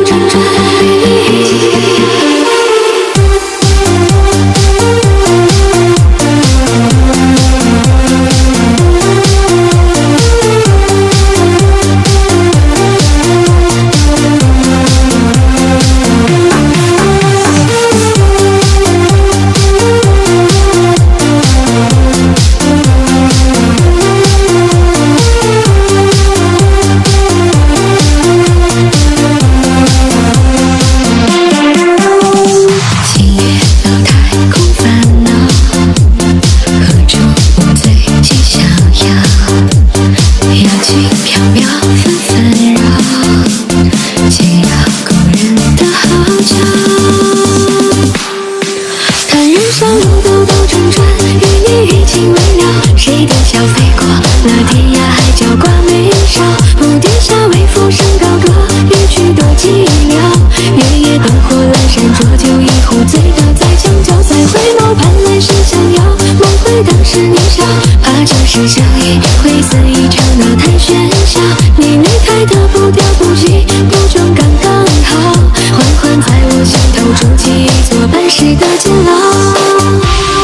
辗转，与你一起。是相依，会似一场闹太喧嚣。你离开的步调不急不重，刚刚好，缓缓在我心头筑起一座半世的监牢。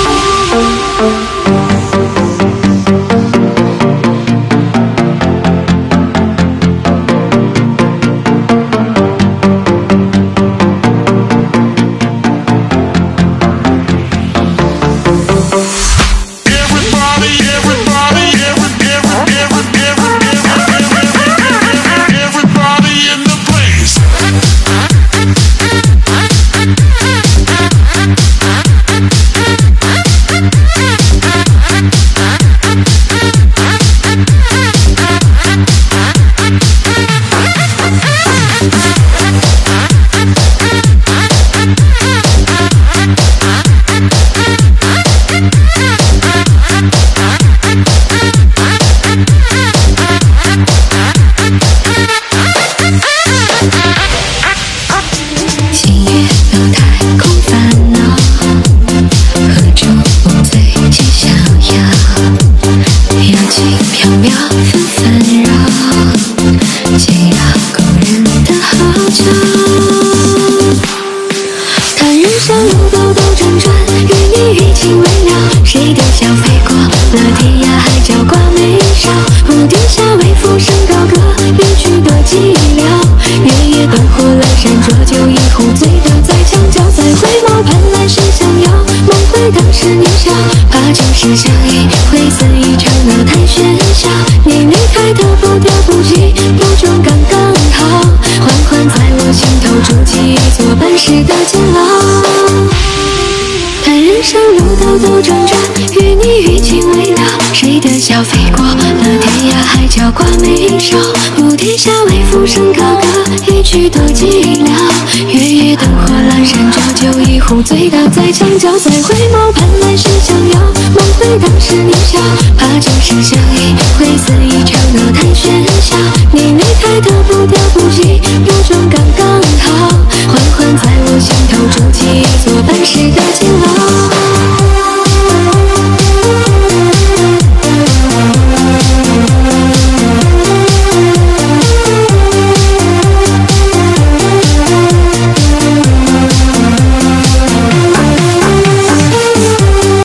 是相依，会似一场闹太喧嚣。你离开的步调不急不重，刚刚好，缓缓在我心头筑起一座半世的监牢。看人生路兜兜转转，与你余情未了。谁的笑飞过了天涯海角挂眉梢？舞天下为浮生高歌，一曲多寂寥。月夜灯火阑珊，浊酒一壶，醉倒在墙角。再回眸盼来世相邀，梦回当时年少。怕就是相依，会似一场闹太喧嚣。你离开的步调不急不重，刚刚好，缓缓在我心头筑起一座